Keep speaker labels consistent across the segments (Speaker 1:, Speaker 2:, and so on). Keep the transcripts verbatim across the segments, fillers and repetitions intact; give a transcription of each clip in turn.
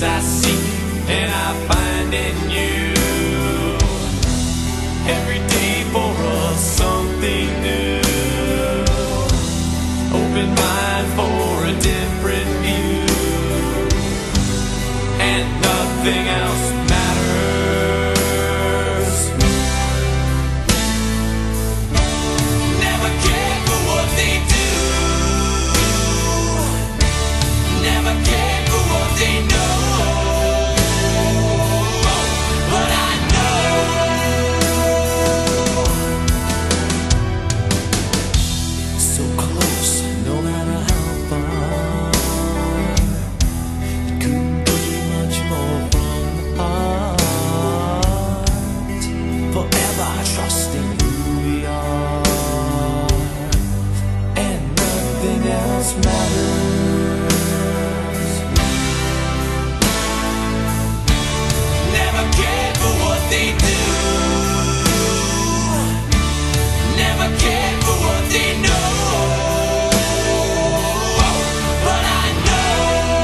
Speaker 1: Christ I seek, and I find in you. Every day for us something new. Open mind for a different view, and nothing else matters. Never care for what they do. Never care for what they know. But I know so close, no matter how far. Couldn't be much more from the heart. Forever trusting who we are, and nothing else matters. Never cared for what they do. Never cared for what they know. But I know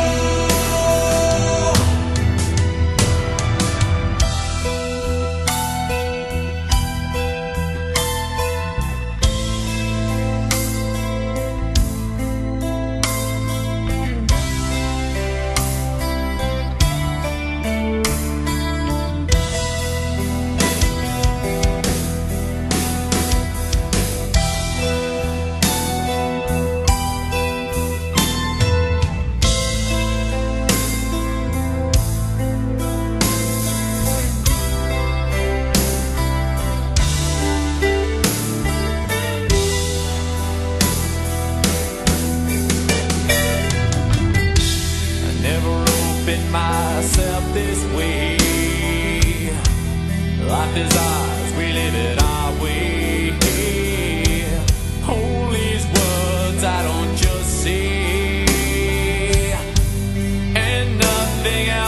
Speaker 1: myself this way. Life is ours, we live it our way. Hold these words I don't just say, and nothing else